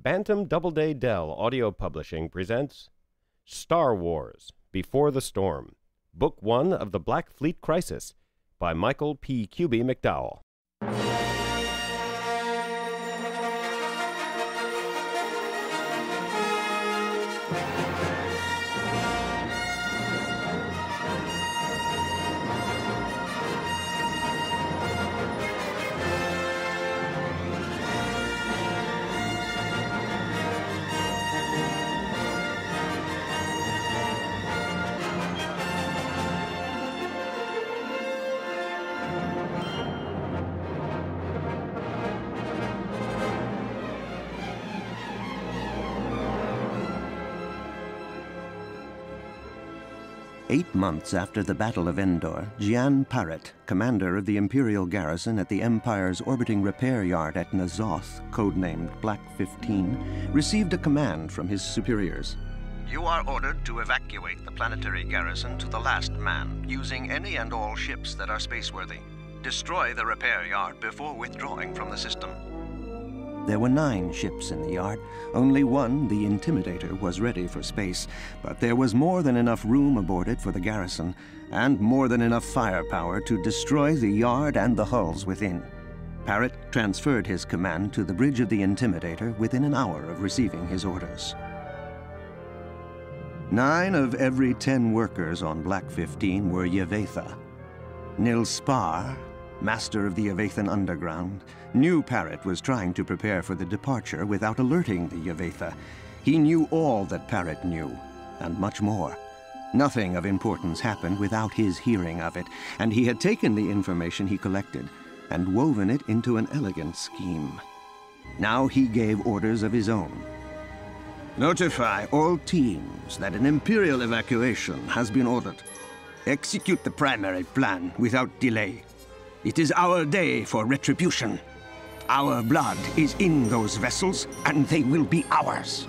Bantam Doubleday Dell Audio Publishing presents Star Wars Before the Storm, Book 1 of the Black Fleet Crisis by Michael P. Kube-Mcdowell. 8 months after the Battle of Endor, Gian Parrott, commander of the Imperial garrison at the Empire's orbiting repair yard at N'Zoth, codenamed Black 15, received a command from his superiors. You are ordered to evacuate the planetary garrison to the last man, using any and all ships that are spaceworthy. Destroy the repair yard before withdrawing from the system. There were 9 ships in the yard. Only one, the Intimidator, was ready for space, but there was more than enough room aboard it for the garrison, and more than enough firepower to destroy the yard and the hulls within. Parrott transferred his command to the bridge of the Intimidator within an hour of receiving his orders. 9 of every 10 workers on Black 15 were Yevetha. Nil Spar, master of the Yevethan underground, knew Parrott was trying to prepare for the departure without alerting the Yevetha. He knew all that Parrott knew, and much more. Nothing of importance happened without his hearing of it, and he had taken the information he collected and woven it into an elegant scheme. Now he gave orders of his own. Notify all teams that an Imperial evacuation has been ordered. Execute the primary plan without delay. It is our day for retribution. Our blood is in those vessels, and they will be ours.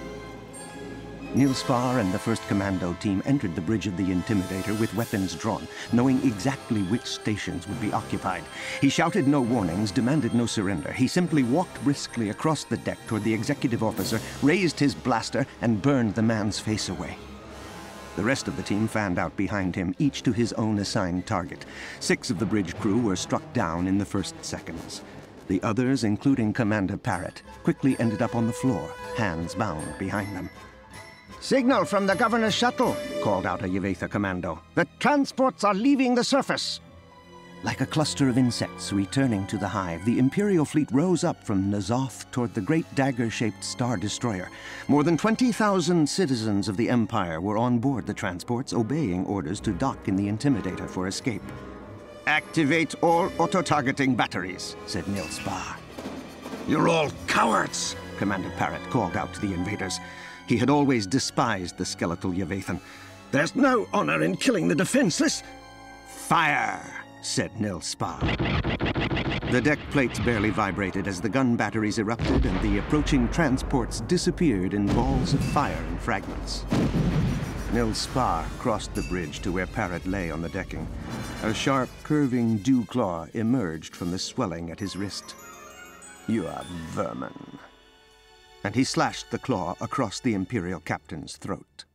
Nil Spar and the 1st Commando team entered the bridge of the Intimidator with weapons drawn, knowing exactly which stations would be occupied. He shouted no warnings, demanded no surrender. He simply walked briskly across the deck toward the executive officer, raised his blaster, and burned the man's face away. The rest of the team fanned out behind him, each to his own assigned target. 6 of the bridge crew were struck down in the first seconds. The others, including Commander Parrott, quickly ended up on the floor, hands bound behind them. "Signal from the governor's shuttle," called out a Yevetha commando. "The transports are leaving the surface." Like a cluster of insects returning to the hive, the Imperial fleet rose up from N'Zoth toward the great dagger-shaped Star Destroyer. More than 20,000 citizens of the Empire were on board the transports, obeying orders to dock in the Intimidator for escape. "Activate all auto-targeting batteries," said Nil Spar. "You're all cowards," Commander Parrott called out to the invaders. He had always despised the skeletal Yevethan. "There's no honor in killing the defenseless." "Fire!" said Nil Spar. The deck plates barely vibrated as the gun batteries erupted and the approaching transports disappeared in balls of fire and fragments. Nil Spar crossed the bridge to where Parrott lay on the decking. A sharp, curving dew claw emerged from the swelling at his wrist. "You are vermin." And he slashed the claw across the Imperial captain's throat.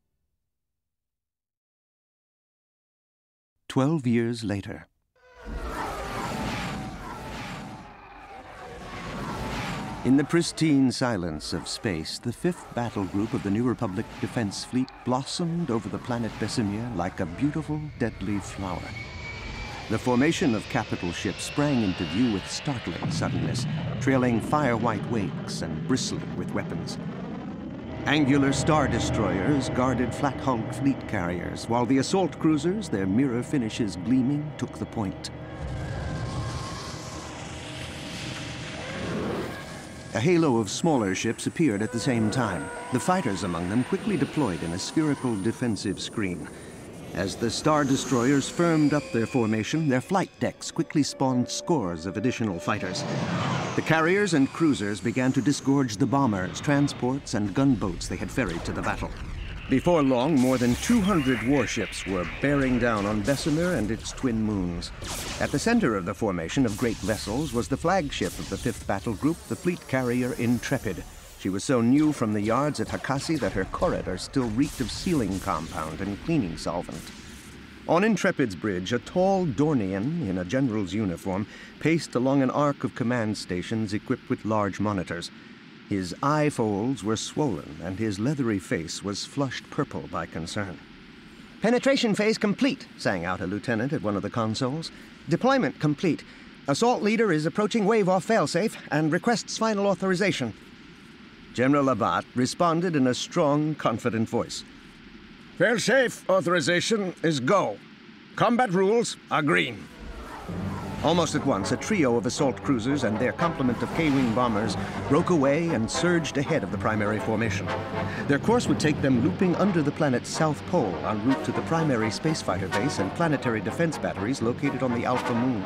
12 years later. In the pristine silence of space, the 5th battle group of the New Republic Defense Fleet blossomed over the planet Bessemer like a beautiful, deadly flower. The formation of capital ships sprang into view with startling suddenness, trailing fire-white wakes and bristling with weapons. Angular star destroyers guarded flat-hulled fleet carriers, while the assault cruisers, their mirror finishes gleaming, took the point. A halo of smaller ships appeared at the same time. The fighters among them quickly deployed in a spherical defensive screen. As the star destroyers firmed up their formation, their flight decks quickly spawned scores of additional fighters. The carriers and cruisers began to disgorge the bombers, transports, and gunboats they had ferried to the battle. Before long, more than 200 warships were bearing down on Bessemer and its twin moons. At the center of the formation of great vessels was the flagship of the 5th Battle Group, the fleet carrier Intrepid. She was so new from the yards at Hakasi that her corridor still reeked of sealing compound and cleaning solvent. On Intrepid's bridge, a tall Dornian in a general's uniform paced along an arc of command stations equipped with large monitors. His eye folds were swollen, and his leathery face was flushed purple by concern. "Penetration phase complete," sang out a lieutenant at one of the consoles. "Deployment complete. Assault leader is approaching wave-off failsafe and requests final authorization." General Abbott responded in a strong, confident voice. Failsafe authorization is go. Combat rules are green. Almost at once, a trio of assault cruisers and their complement of K-Wing bombers broke away and surged ahead of the primary formation. Their course would take them looping under the planet's south pole en route to the primary spacefighter base and planetary defense batteries located on the Alpha Moon.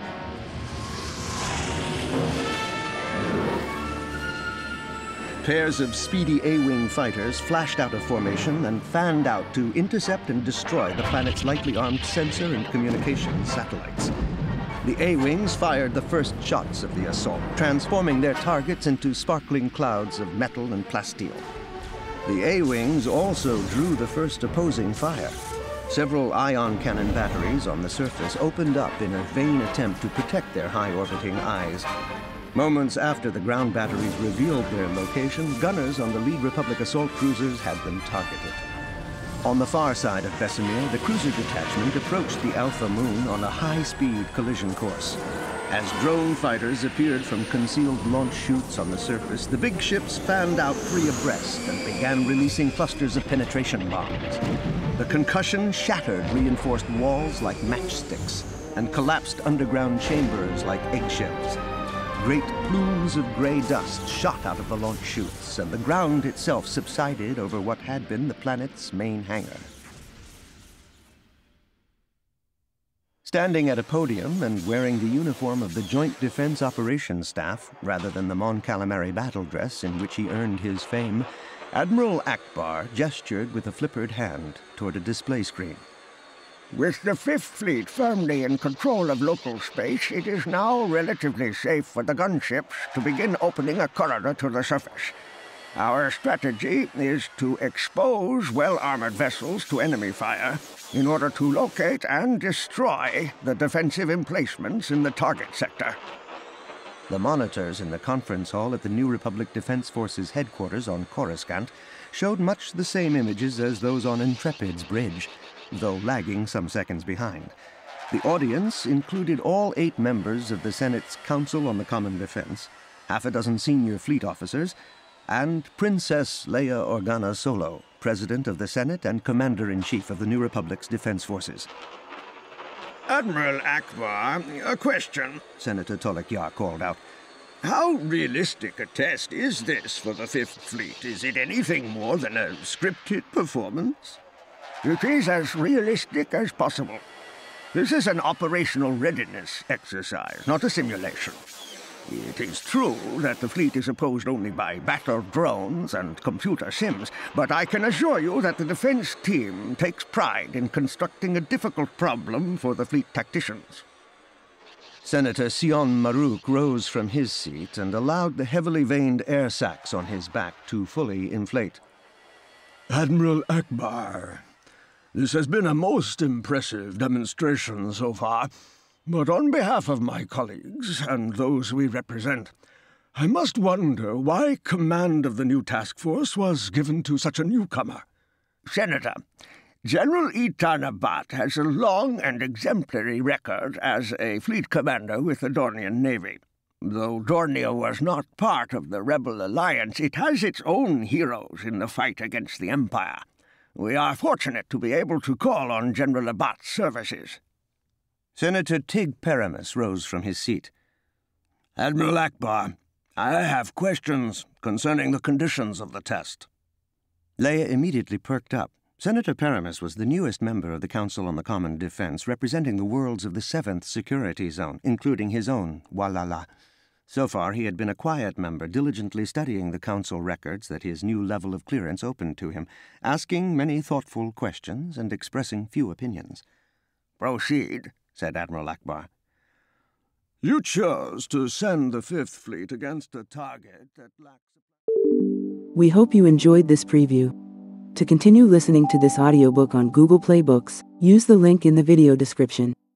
Pairs of speedy A-Wing fighters flashed out of formation and fanned out to intercept and destroy the planet's lightly armed sensor and communications satellites. The A-Wings fired the first shots of the assault, transforming their targets into sparkling clouds of metal and plasteel. The A-Wings also drew the first opposing fire. Several ion cannon batteries on the surface opened up in a vain attempt to protect their high-orbiting eyes. Moments after the ground batteries revealed their location, gunners on the lead Republic assault cruisers had them targeted. On the far side of Bessemir, the cruiser detachment approached the Alpha Moon on a high-speed collision course. As drone fighters appeared from concealed launch chutes on the surface, the big ships fanned out three abreast and began releasing clusters of penetration bombs. The concussion shattered reinforced walls like matchsticks and collapsed underground chambers like eggshells. Great plumes of gray dust shot out of the launch chutes, and the ground itself subsided over what had been the planet's main hangar. Standing at a podium and wearing the uniform of the Joint Defense Operations Staff, rather than the Mon Calamari battle dress in which he earned his fame, Admiral Akbar gestured with a flippered hand toward a display screen. With the Fifth Fleet firmly in control of local space, it is now relatively safe for the gunships to begin opening a corridor to the surface. Our strategy is to expose well-armored vessels to enemy fire in order to locate and destroy the defensive emplacements in the target sector. The monitors in the conference hall at the New Republic Defense Forces headquarters on Coruscant showed much the same images as those on Intrepid's bridge, though lagging some seconds behind. The audience included all 8 members of the Senate's Council on the Common Defense, half a dozen senior fleet officers, and Princess Leia Organa Solo, President of the Senate and Commander-in-Chief of the New Republic's Defense Forces. Admiral Akbar, a question, Senator Tolek-Yar called out. How realistic a test is this for the Fifth Fleet? Is it anything more than a scripted performance? It is as realistic as possible. This is an operational readiness exercise, not a simulation. It is true that the fleet is opposed only by battle drones and computer sims, but I can assure you that the defense team takes pride in constructing a difficult problem for the fleet tacticians. Senator Sion Maruk rose from his seat and allowed the heavily veined air sacs on his back to fully inflate. Admiral Akbar, this has been a most impressive demonstration so far, but on behalf of my colleagues and those we represent, I must wonder why command of the new task force was given to such a newcomer. Senator, General Itan Abbott has a long and exemplary record as a fleet commander with the Dornian Navy. Though Dornia was not part of the Rebel Alliance, it has its own heroes in the fight against the Empire. We are fortunate to be able to call on General Abbott's services. Senator Tig Paramus rose from his seat. Admiral Akbar, I have questions concerning the conditions of the test. Leia immediately perked up. Senator Paramus was the newest member of the Council on the Common Defense, representing the worlds of the 7th Security Zone, including his own, Walala. So far, he had been a quiet member, diligently studying the Council records that his new level of clearance opened to him, asking many thoughtful questions and expressing few opinions. Proceed, said Admiral Akbar. You chose to send the Fifth Fleet against a target that lacks... We hope you enjoyed this preview. To continue listening to this audiobook on Google Play Books, use the link in the video description.